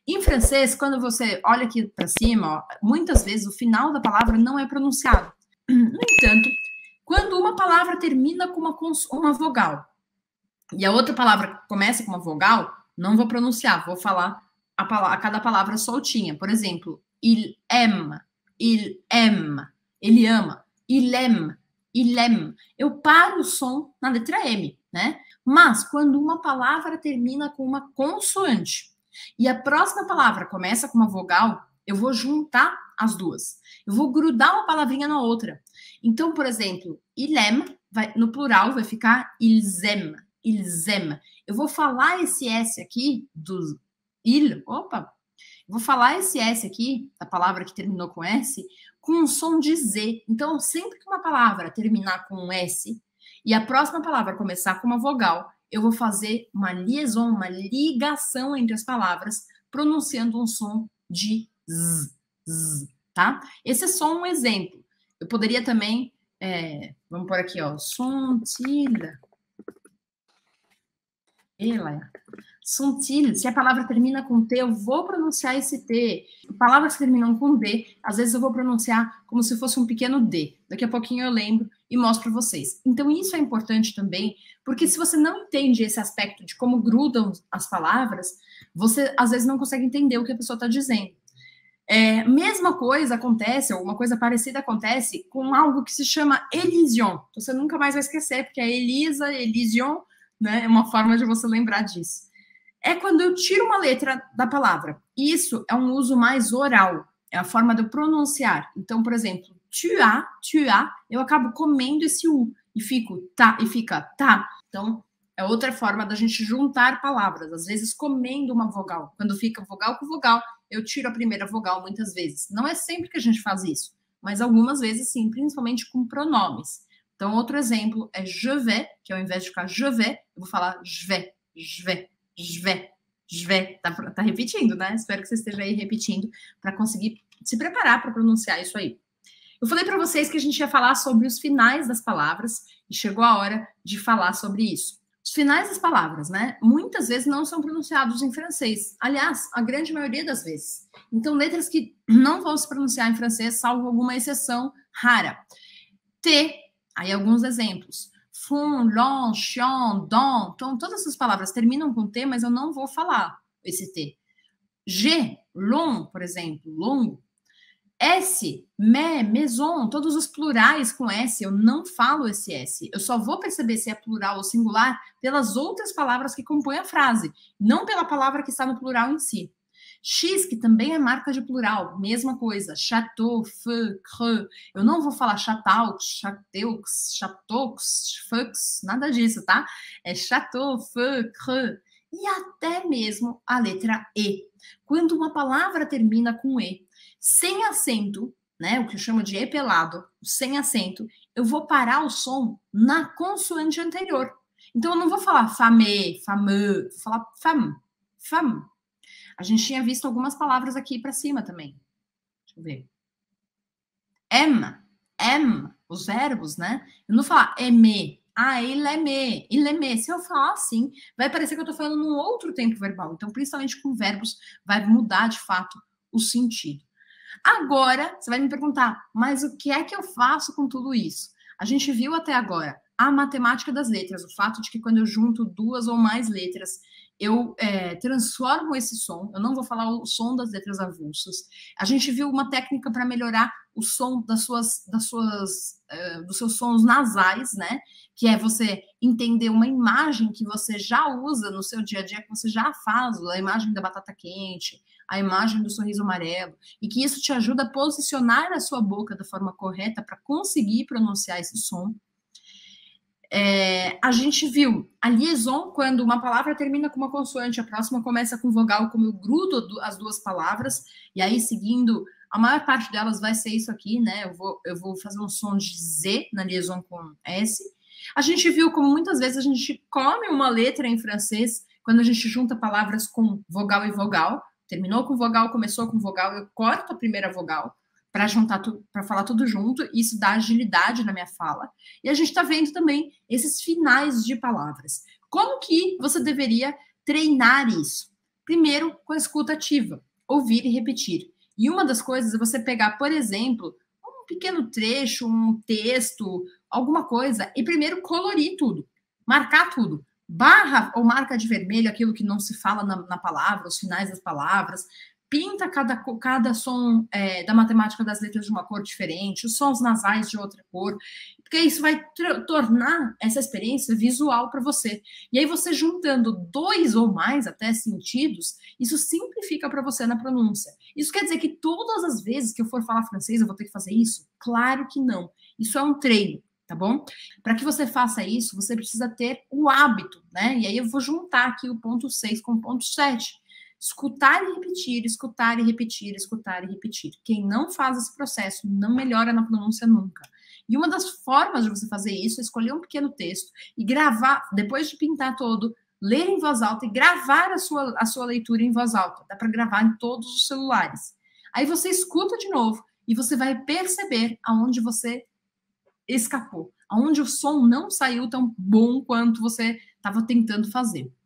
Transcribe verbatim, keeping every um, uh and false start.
Em francês, quando você olha aqui para cima, ó, muitas vezes o final da palavra não é pronunciado. No entanto, quando uma palavra termina com uma, uma vogal e a outra palavra começa com uma vogal, não vou pronunciar, vou falar a, palavra, a cada palavra soltinha. Por exemplo, il aime, il aime, ele ama, il aime, il aime. Eu paro o som na letra M, né? Mas quando uma palavra termina com uma consoante e a próxima palavra começa com uma vogal, eu vou juntar as duas. Eu vou grudar uma palavrinha na outra. Então, por exemplo, il aime, vai, no plural vai ficar ils aiment, ils aiment. Eu vou falar esse S aqui, do il, opa, eu vou falar esse S aqui, da palavra que terminou com S, com um som de Z. Então, sempre que uma palavra terminar com um S e a próxima palavra começar com uma vogal, eu vou fazer uma liaison, uma ligação entre as palavras, pronunciando um som de Z, Z, tá? Esse é só um exemplo. Eu poderia também, é, vamos por aqui, ó, sont-il, ela, sont-il, se a palavra termina com T, eu vou pronunciar esse T. Palavras que terminam com D, às vezes eu vou pronunciar como se fosse um pequeno D. Daqui a pouquinho eu lembro e mostro para vocês. Então, isso é importante também, porque se você não entende esse aspecto de como grudam as palavras, você, às vezes, não consegue entender o que a pessoa está dizendo. É, mesma coisa acontece, ou uma coisa parecida acontece com algo que se chama elision. Você nunca mais vai esquecer, porque a Elisa, elision, né, é uma forma de você lembrar disso. É quando eu tiro uma letra da palavra. Isso é um uso mais oral, é a forma de eu pronunciar. Então, por exemplo, tu as, tu as, eu acabo comendo esse U e fico tá, e fica tá. Então, é outra forma da gente juntar palavras, às vezes comendo uma vogal. Quando fica vogal com vogal, eu tiro a primeira vogal muitas vezes. Não é sempre que a gente faz isso, mas algumas vezes sim, principalmente com pronomes. Então, outro exemplo é je vais, que ao invés de ficar je vais, eu vou falar je vais, je vais, je vais, je vais. Tá, tá repetindo, né? Espero que você esteja aí repetindo para conseguir se preparar para pronunciar isso aí. Eu falei para vocês que a gente ia falar sobre os finais das palavras e chegou a hora de falar sobre isso. Os finais das palavras, né? Muitas vezes não são pronunciados em francês. Aliás, a grande maioria das vezes. Então, letras que não vão se pronunciar em francês, salvo alguma exceção rara. T, aí alguns exemplos. Fond, long, chiant, don. Então, todas essas palavras terminam com T, mas eu não vou falar esse T. G, long, por exemplo, longo. S, mais, maison, todos os plurais com S, eu não falo esse S. Eu só vou perceber se é plural ou singular pelas outras palavras que compõem a frase, não pela palavra que está no plural em si. X, que também é marca de plural, mesma coisa. Château, feu, creux. Eu não vou falar château, châteaux, châteaux, feux, nada disso, tá? É château, feu, creux. E até mesmo a letra E. Quando uma palavra termina com E, sem acento, né, o que eu chamo de E pelado, sem acento, eu vou parar o som na consoante anterior. Então, eu não vou falar fameux, fameux, vou falar femme, femme. A gente tinha visto algumas palavras aqui para cima também. Deixa eu ver. Aime, aime, os verbos, né? Eu não vou falar aimer. Ah, il aime, il aime. Se eu falar assim, vai parecer que eu estou falando num outro tempo verbal. Então, principalmente com verbos, vai mudar de fato o sentido. Agora, você vai me perguntar, mas o que é que eu faço com tudo isso? A gente viu até agora a matemática das letras, o fato de que quando eu junto duas ou mais letras, eu é, transformo esse som, eu não vou falar o som das letras avulsas. A gente viu uma técnica para melhorar o som das suas, das suas, uh, dos seus sons nasais, né? Que é você entender uma imagem que você já usa no seu dia a dia, que você já faz, a imagem da batata quente, a imagem do sorriso amarelo, e que isso te ajuda a posicionar a sua boca da forma correta para conseguir pronunciar esse som. É, a gente viu a liaison, quando uma palavra termina com uma consoante, a próxima começa com vogal, como eu grudo as duas palavras, e aí seguindo, a maior parte delas vai ser isso aqui, né? Eu vou, eu vou fazer um som de Z na liaison com S. A gente viu como muitas vezes a gente come uma letra em francês quando a gente junta palavras com vogal e vogal. Terminou com vogal, começou com vogal, eu corto a primeira vogal para juntar tudo, para falar tudo junto, e isso dá agilidade na minha fala. E a gente está vendo também esses finais de palavras. Como que você deveria treinar isso? Primeiro, com a escuta ativa, ouvir e repetir. E uma das coisas é você pegar, por exemplo, um pequeno trecho, um texto, alguma coisa, e primeiro colorir tudo, marcar tudo. Barra ou marca de vermelho aquilo que não se fala na, na palavra, os finais das palavras, pinta cada, cada som é, da matemática das letras de uma cor diferente, os sons nasais de outra cor, porque isso vai tornar essa experiência visual para você. E aí você juntando dois ou mais até sentidos, isso simplifica para você na pronúncia. Isso quer dizer que todas as vezes que eu for falar francês eu vou ter que fazer isso? Claro que não. Isso é um treino, tá bom? Para que você faça isso, você precisa ter o hábito, né? E aí eu vou juntar aqui o ponto seis com o ponto sete. Escutar e repetir, escutar e repetir, escutar e repetir. Quem não faz esse processo não melhora na pronúncia nunca. E uma das formas de você fazer isso é escolher um pequeno texto e gravar, depois de pintar todo, ler em voz alta e gravar a sua, a sua leitura em voz alta. Dá para gravar em todos os celulares. Aí você escuta de novo e você vai perceber aonde você escapou, aonde o som não saiu tão bom quanto você estava tentando fazer.